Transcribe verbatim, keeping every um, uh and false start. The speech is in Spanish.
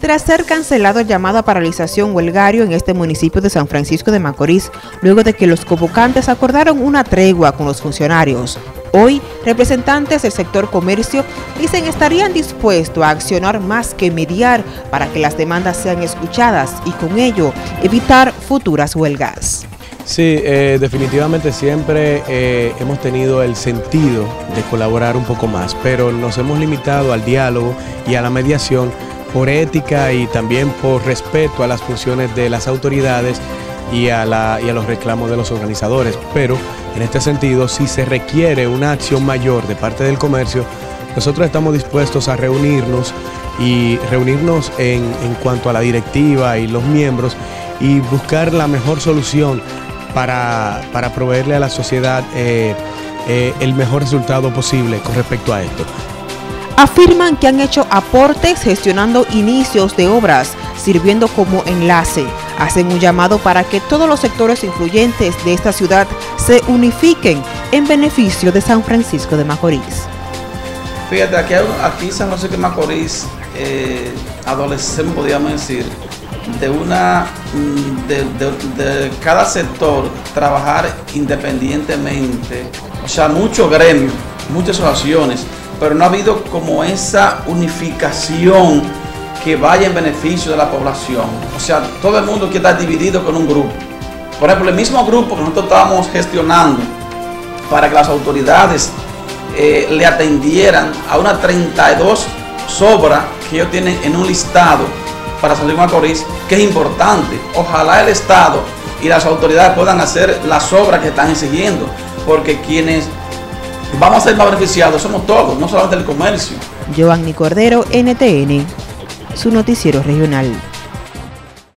Tras ser cancelado el llamado a paralización huelgario en este municipio de San Francisco de Macorís, luego de que los convocantes acordaron una tregua con los funcionarios, hoy representantes del sector comercio dicen estarían dispuestos a accionar más que mediar para que las demandas sean escuchadas y con ello evitar futuras huelgas. Sí, eh, definitivamente siempre eh, hemos tenido el sentido de colaborar un poco más, pero nos hemos limitado al diálogo y a la mediación por ética y también por respeto a las funciones de las autoridades y a, la, y a los reclamos de los organizadores. Pero en este sentido, si se requiere una acción mayor de parte del comercio, nosotros estamos dispuestos a reunirnos y reunirnos en, en cuanto a la directiva y los miembros y buscar la mejor solución para, para proveerle a la sociedad eh, eh, el mejor resultado posible con respecto a esto. Afirman que han hecho aportes gestionando inicios de obras, sirviendo como enlace. Hacen un llamado para que todos los sectores influyentes de esta ciudad se unifiquen en beneficio de San Francisco de Macorís. Fíjate, aquí, aquí San Francisco de Macorís eh, adolecemos, podríamos decir, de una de, de, de cada sector trabajar independientemente, o sea, muchos gremios, muchas asociaciones, pero no ha habido como esa unificación que vaya en beneficio de la población. O sea, todo el mundo quiere estar dividido con un grupo. Por ejemplo, el mismo grupo que nosotros estábamos gestionando para que las autoridades eh, le atendieran a unas treinta y dos obras que ellos tienen en un listado para San Francisco de Macorís, que es importante. Ojalá el Estado y las autoridades puedan hacer las obras que están exigiendo, porque quienes vamos a ser más beneficiados somos todos, no solamente el comercio. Giovanni Cordero, N T N, su noticiero regional.